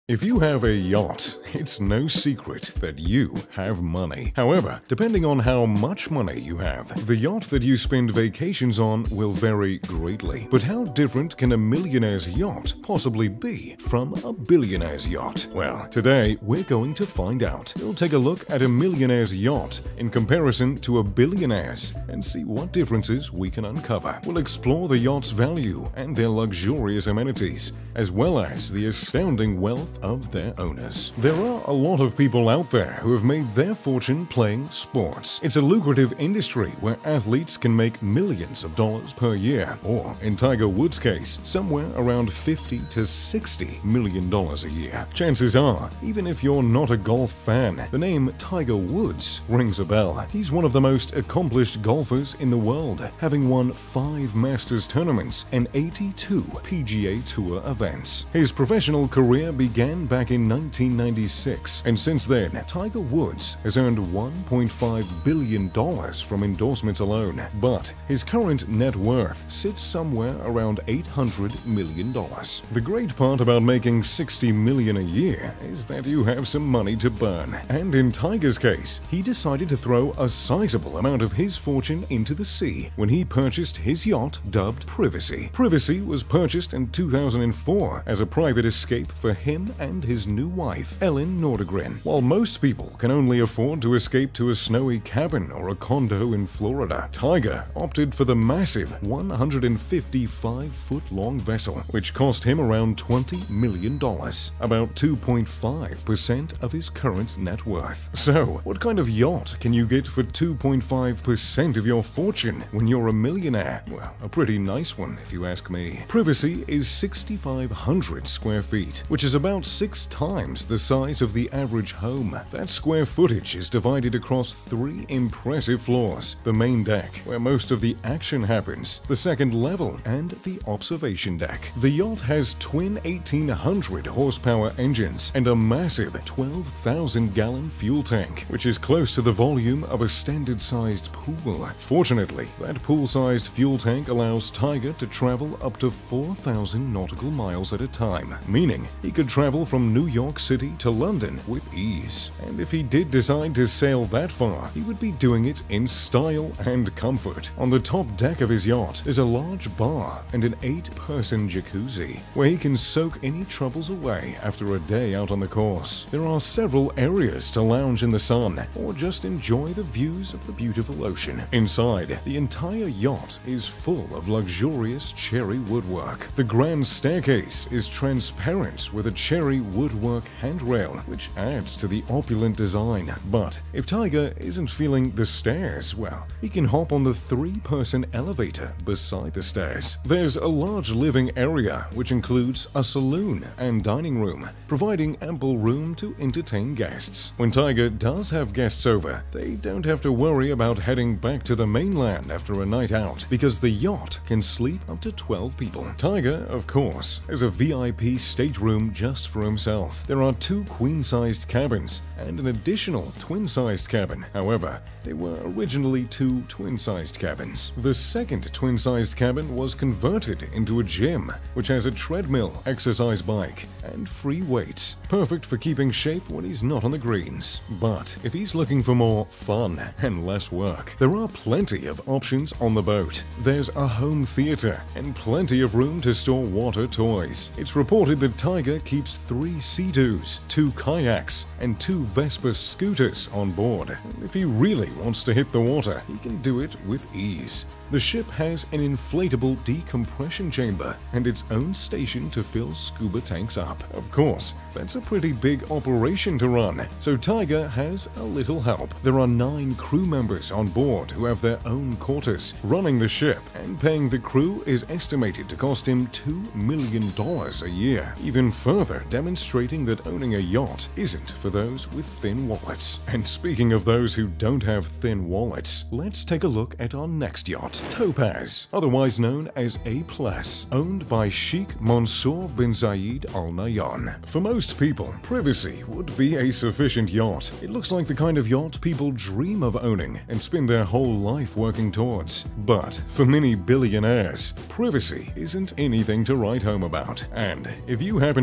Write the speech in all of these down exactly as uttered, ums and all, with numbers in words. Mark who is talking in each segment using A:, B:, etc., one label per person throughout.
A: If you have a yacht, it's no secret that you have money. However, depending on how much money you have, the yacht that you spend vacations on will vary greatly. But how different can a millionaire's yacht possibly be from a billionaire's yacht? Well, today we're going to find out. We'll take a look at a millionaire's yacht in comparison to a billionaire's and see what differences we can uncover. We'll explore the yacht's value and their luxurious amenities, as well as the astounding wealth of their owners. There are a lot of people out there who have made their fortune playing sports. It's a lucrative industry where athletes can make millions of dollars per year, or in Tiger Woods' case, somewhere around fifty to sixty million dollars a year. Chances are, even if you're not a golf fan, the name Tiger Woods rings a bell. He's one of the most accomplished golfers in the world, having won five Masters tournaments and eighty-two P G A Tour events. His professional career began back in nineteen ninety-six, and since then, Tiger Woods has earned one point five billion dollars from endorsements alone. But his current net worth sits somewhere around eight hundred million dollars. The great part about making sixty million dollars a year is that you have some money to burn. And in Tiger's case, he decided to throw a sizable amount of his fortune into the sea when he purchased his yacht dubbed Privacy. Privacy was purchased in two thousand four as a private escape for him and his new wife, Ellen Nordegren. While most people can only afford to escape to a snowy cabin or a condo in Florida, Tiger opted for the massive one hundred fifty-five foot long vessel, which cost him around twenty million dollars, about two point five percent of his current net worth. So, what kind of yacht can you get for two point five percent of your fortune when you're a millionaire? Well, a pretty nice one if you ask me. Privacy is six thousand five hundred square feet, which is about six times the size of the average home. That square footage is divided across three impressive floors: the main deck, where most of the action happens, the second level, and the observation deck. The yacht has twin eighteen hundred horsepower engines and a massive twelve thousand gallon fuel tank, which is close to the volume of a standard-sized pool. Fortunately, that pool-sized fuel tank allows Tiger to travel up to four thousand nautical miles at a time, meaning he could travel from New York City to London with ease. And if he did decide to sail that far, he would be doing it in style and comfort. On the top deck of his yacht is a large bar and an eight-person jacuzzi, where he can soak any troubles away after a day out on the course. There are several areas to lounge in the sun or just enjoy the views of the beautiful ocean. Inside, the entire yacht is full of luxurious cherry woodwork. The grand staircase is transparent with a cherry woodwork handrail, which adds to the opulent design. But if Tiger isn't feeling the stairs, well, he can hop on the three-person elevator beside the stairs. There's a large living area, which includes a saloon and dining room, providing ample room to entertain guests. When Tiger does have guests over, they don't have to worry about heading back to the mainland after a night out, because the yacht can sleep up to twelve people. Tiger, of course, has a V I P stateroom just for himself. There are two queen-sized cabins and an additional twin-sized cabin. However, they were originally two twin-sized cabins. The second twin-sized cabin was converted into a gym, which has a treadmill, exercise bike, and free weights, perfect for keeping shape when he's not on the greens. But if he's looking for more fun and less work, there are plenty of options on the boat. There's a home theater and plenty of room to store water toys. It's reported that Tiger keeps three Sea-Doos, two kayaks, and two Vespa scooters on board. And if he really wants to hit the water, he can do it with ease. The ship has an inflatable decompression chamber and its own station to fill scuba tanks up. Of course, that's a pretty big operation to run, so Tiger has a little help. There are nine crew members on board who have their own quarters. Running the ship and paying the crew is estimated to cost him two million dollars a year, even further demonstrating that owning a yacht isn't for those with thin wallets. And speaking of those who don't have thin wallets, let's take a look at our next yacht. Topaz, otherwise known as A plus, owned by Sheikh Mansour bin Zayed Al Nahyan. For most people, Privacy would be a sufficient yacht. It looks like the kind of yacht people dream of owning and spend their whole life working towards. But for many billionaires, Privacy isn't anything to write home about. And if you happen to be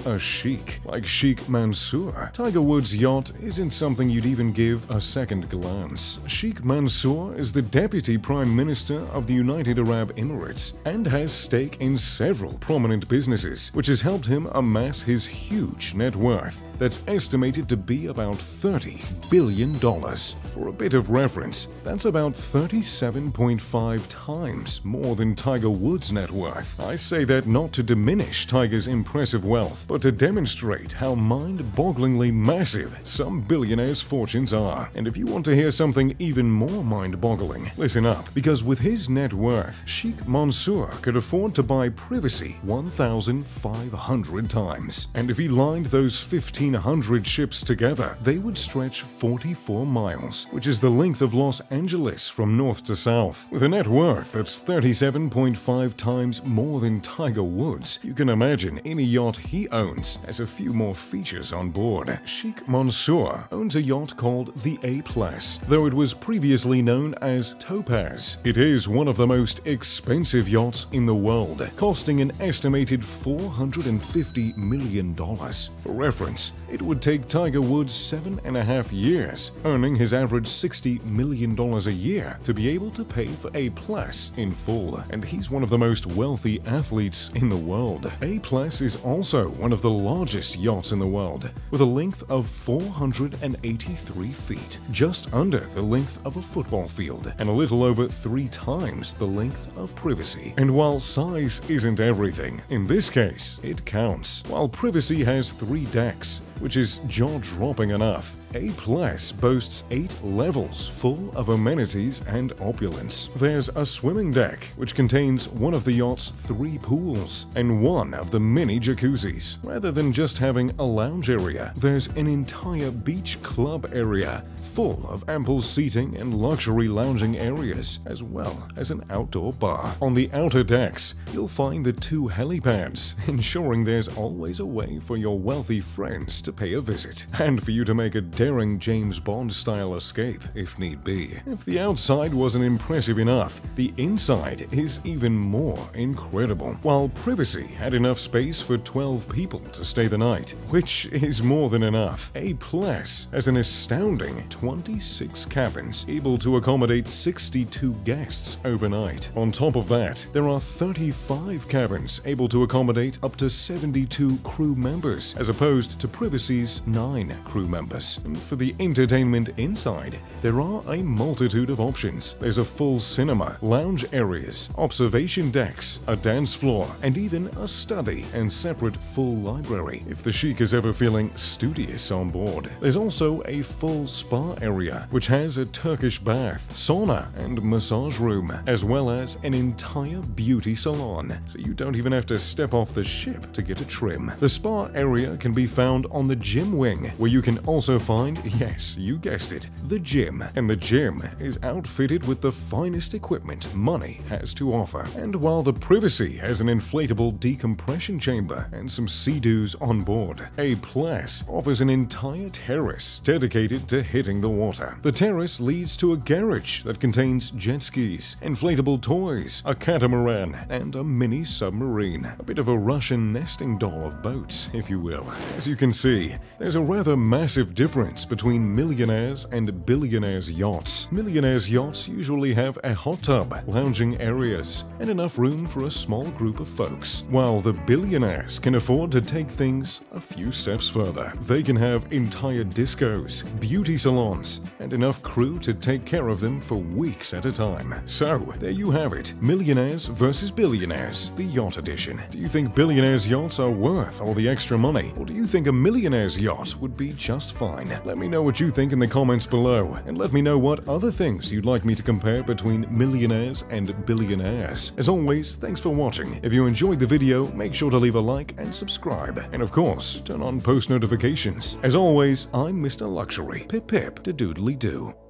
A: a chic, like Sheikh Mansour. Tiger Woods' yacht isn't something you'd even give a second glance. Sheikh Mansour is the Deputy Prime Minister of the United Arab Emirates and has stake in several prominent businesses, which has helped him amass his huge net worth that's estimated to be about thirty billion dollars. For a bit of reference, that's about thirty-seven point five times more than Tiger Woods' net worth. I say that not to diminish Tiger's impressive wealth, but to demonstrate how mind-bogglingly massive some billionaires' fortunes are. And if you want to hear something even more mind-boggling, listen up, because with his net worth, Sheikh Mansour could afford to buy privacy one thousand five hundred times. And if he lined those fifteen hundred ships together, they would stretch forty-four miles, which is the length of Los Angeles from north to south. With a net worth that's thirty-seven point five times more than Tiger Woods, you can imagine any yacht he owns has a few more features on board. Sheikh Mansour owns a yacht called the A-Class, though it was previously known as Topaz. It is one of the most expensive yachts in the world, costing an estimated four hundred fifty million dollars. For reference, it would take Tiger Woods seven and a half years, earning his average sixty million dollars a year, to be able to pay for A-Class in full, and he's one of the most wealthy athletes in the world. A-Class is also one of the largest yachts in the world, with a length of four hundred eighty-three feet, just under the length of a football field, and a little over three times the length of privacy. And while size isn't everything, in this case, it counts. While privacy has three decks, which is jaw-dropping enough, A-Class boasts eight levels full of amenities and opulence. There's a swimming deck, which contains one of the yacht's three pools and one of the many jacuzzis. Rather than just having a lounge area, there's an entire beach club area full of ample seating and luxury lounging areas, as well as an outdoor bar. On the outer decks, you'll find the two helipads, ensuring there's always a way for your wealthy friends to pay a visit, and for you to make a daring James Bond-style escape if need be. If the outside wasn't impressive enough, the inside is even more incredible. While privacy had enough space for twelve people to stay the night, which is more than enough, A-Class has an astounding twenty-six cabins, able to accommodate sixty-two guests overnight. On top of that, there are thirty-five cabins able to accommodate up to seventy-two crew members, as opposed to Privacy's nine crew members. And for the entertainment inside, there are a multitude of options. There's a full cinema, lounge areas, observation decks, a dance floor, and even a study and separate full library, if the Sheikh is ever feeling studious on board. There's also a full spa area, which has a Turkish bath, sauna, and massage room, as well as an entire beauty salon, so you don't even have to step off the ship to get a trim. The spa area can be found on the gym wing, where you can also find, yes, you guessed it, the gym. And the gym is outfitted with the finest equipment money has to offer. And while the Privacy has an inflatable decompression chamber and some sea-doos on board, A-Class offers an entire terrace dedicated to hitting the water. The terrace leads to a garage that contains jet skis, inflatable toys, a catamaran, and a mini submarine. A bit of a Russian nesting doll of boats, if you will. As you can see, there's a rather massive difference between millionaires and billionaires' yachts. Millionaires' yachts usually have a hot tub, lounging areas, and enough room for a small group of folks, while the billionaires can afford to take things a few steps further. They can have entire discos, beauty salons, and enough crew to take care of them for weeks at a time. So, there you have it, millionaires versus billionaires, the yacht edition. Do you think billionaires' yachts are worth all the extra money, or do you think a millionaire's yacht would be just fine? Let me know what you think in the comments below, and let me know what other things you'd like me to compare between millionaires and billionaires. As always, thanks for watching. If you enjoyed the video, make sure to leave a like and subscribe, and of course, turn on post notifications. As always, I'm Mister Luxury. Pip pip to doodly doo.